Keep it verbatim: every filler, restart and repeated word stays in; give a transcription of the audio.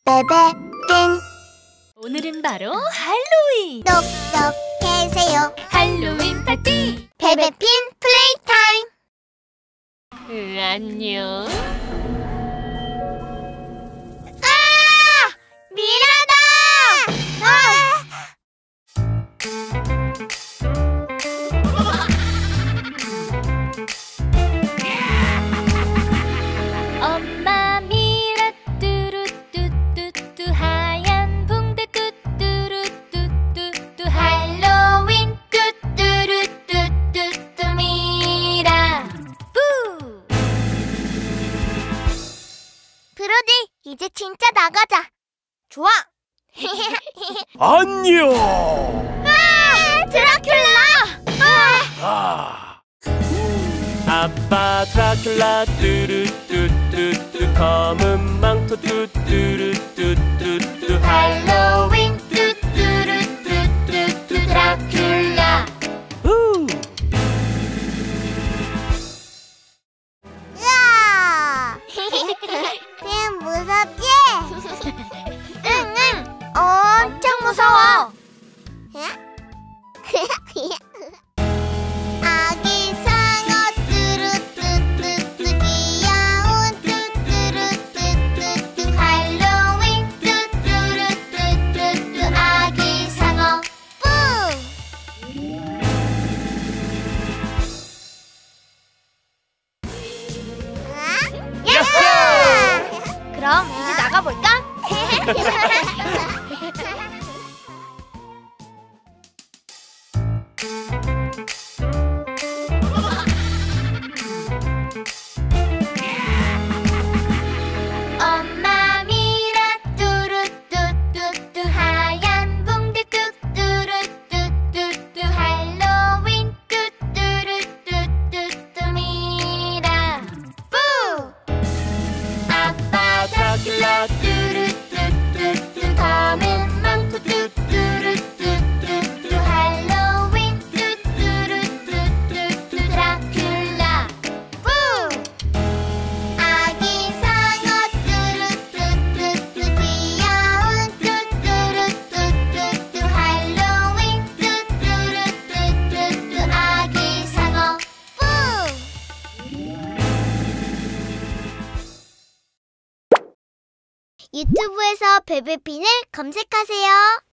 베베핀. 오늘은 바로 할로윈! 똑똑해세요. 할로윈 파티! 베베핀 플레이타임. 으, 안녕. 아! 미라다! 아! 엄마 미라 뚜루뚜뚜뚜 하얀 붕대 뚜뚜루뚜뚜뚜 할로윈 뚜뚜루뚜뚜뚜 미라 뿌! 브로디, 이제 진짜 나가자. 좋아. 안녕. 아! 드라큘라! 아! 아. 아빠 드라큘라 뚜루뚜뚜뚜 검은 망토 뚜뚜루뚜뚜뚜 할로윈 뚜뚜루뚜뚜뚜 드라큘라. 후. 으아! 쌤 무섭지? 응응. 엄청 무서워. 아기 상어 뚜루뚜뚜뚜 귀여운 뚜뚜루뚜뚜뚜 할로윈 뚜뚜루뚜뚜뚜 아기 상어 뿌! 야호! 그럼 이제 나가볼까? 엄마 미라 뚜루뚜뚜뚜 하얀 붕대 뚜뚜루뚜뚜뚜 할로윈 뚜뚜루뚜뚜뚜 미라 뿌! 아빠 드라큘라 뚜루뚜뚜뚜 검은 망토 뚜뚜루뚜뚜뚜 할로윈 뚜뚜루뚜뚜뚜 드라큘라 뿌! 아기 상어 뚜루뚜뚜뚜 귀여운 뚜뚜루뚜뚜뚜 할로윈 뚜뚜루뚜뚜뚜 아기 상어 뿌! 유튜브에서 베베핀을 검색하세요.